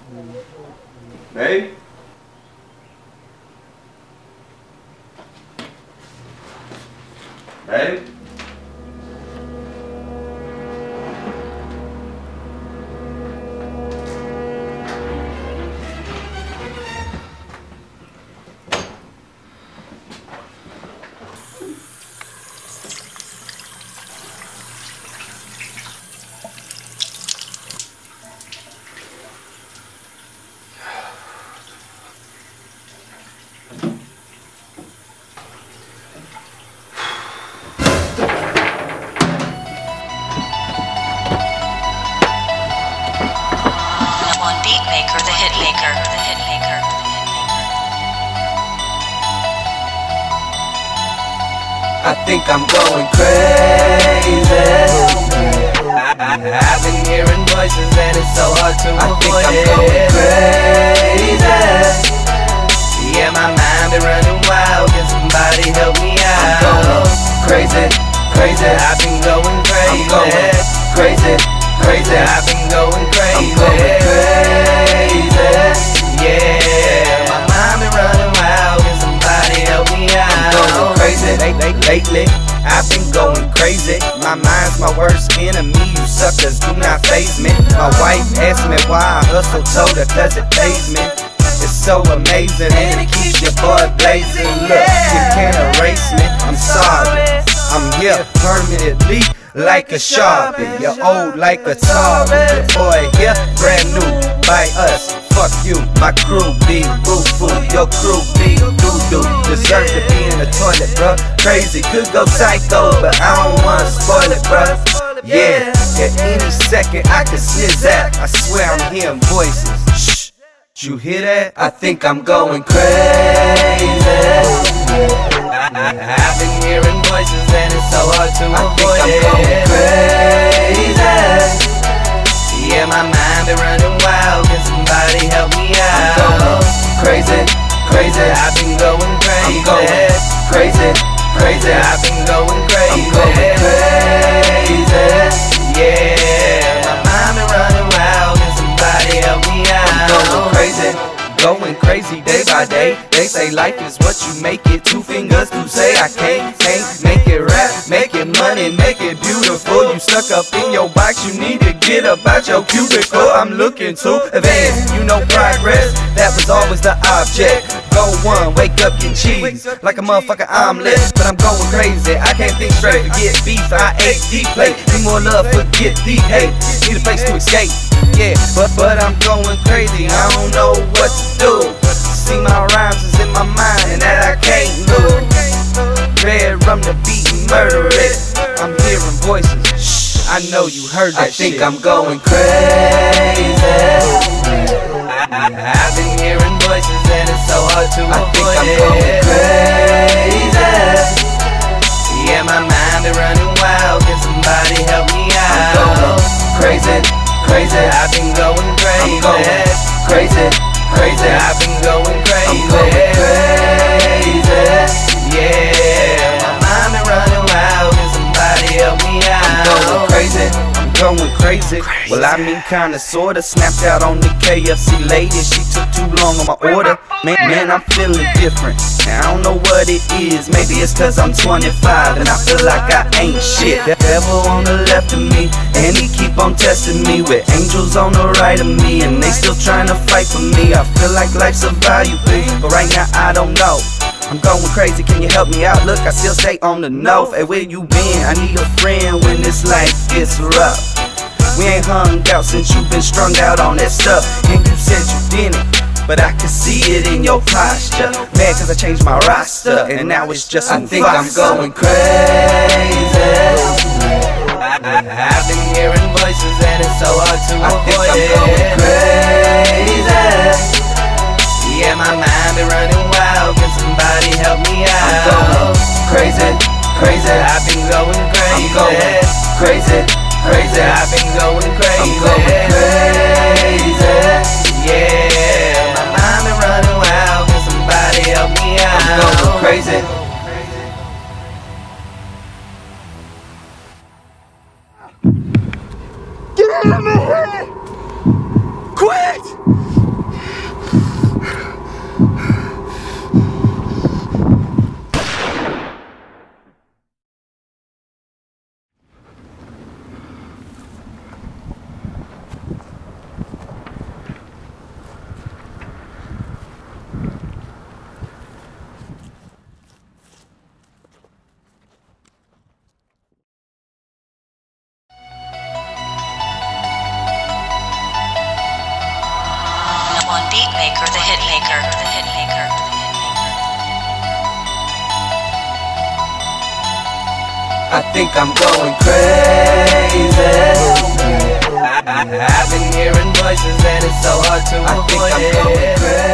Babe? Babe? I think I'm going crazy. I've been hearing voices and it's so hard to avoid it. I think I'm going crazy. Yeah, my mind been running wild. Can somebody help me out? I'm going crazy, crazy. I've been going crazy. I'm going crazy, crazy. I've been going crazy. I'm going crazy. Yeah, my mind been running wild. Can somebody help me out? I'm going crazy. Lately, I've been going crazy. My mind's my worst enemy. You suckers do not faze me. My wife asked me why I hustle, told her cause it pays me. It's so amazing and it keeps your boy blazing. Look, you can't erase me, I'm sorry. I'm here permanently like a Sharpie. You're old like a Target. Your boy here, brand new by us. Fuck you, my crew be boo-boo. Your crew be doo-doo. Deserve to be in the toilet, bruh. Crazy, could go psycho, but I don't wanna spoil it, bruh. Yeah, at any second I could sniz that. I swear I'm hearing voices. Shh, you hear that? I think I'm going crazy. I've been hearing voices and it's so hard to avoid it. I think I'm going crazy. Yeah, my mind been running wild. Can somebody help me out? I'm going crazy, crazy. I've been going crazy. I'm going crazy, crazy. I've been going crazy. I'm going crazy. Yeah, my mind been running wild. Can somebody help me out? I'm going crazy. Going crazy day by day. They say life is what you make it. Two fingers to say I can't make it rap, make it money, make it beautiful. You stuck up in your box, you need to get up out your cubicle. I'm looking to advance, you know progress, that was always the object. Go one, wake up, get cheese like a motherfucking omelet. But I'm going crazy, I can't think straight, forget beef, I ate deep plate. Need more love, forget the hate, need a place to escape. Yeah, but I'm going crazy, I don't know what to do. See, my rhymes is in my mind and that I can't lose. Red rum the beat and murder it. I'm hearing voices, shh, I know you heard that shit. I think I'm going crazy. I've been hearing voices and it's so hard to avoid it. I think I'm going crazy. Yeah, my mind been running wild. Can somebody help me out? I'm going crazy, crazy. I've been going crazy. I'm going crazy, crazy. I've been going crazy. I'm going crazy. Yeah, my mind been running wild. Can somebody help me out? I'm going crazy. Going crazy. Well, I mean kinda sorta. Snapped out on the KFC lady. She took too long on my order. Man, I'm feeling different. I don't know what it is. Maybe it's cause I'm 25 and I feel like I ain't shit. The devil on the left of me and he keep on testing me with angels on the right of me, and they still trying to fight for me. I feel like life's a value thing, but right now I don't know. I'm going crazy, can you help me out? Look, I still stay on the north. Hey, where you been? I need a friend when this life gets rough. We ain't hung out since you been strung out on that stuff, and you said you didn't, but I can see it in your posture. Mad cause I changed my roster, and now it's just I think I'm going crazy. I've been hearing voices and it's so hard to avoid it. I think I'm going crazy. Yeah, my mind been running wild. Can somebody help me out? I'm going crazy, crazy. I've been going crazy. I'm going crazy, crazy. I've been going crazy. I'm going crazy. Yeah, my mind been running wild. Can somebody help me out? I'm going crazy. Get out of my head! Quit! Beatmaker, the hitmaker, the hitmaker. I think I'm going crazy. I've been hearing voices and it's so hard to avoid it.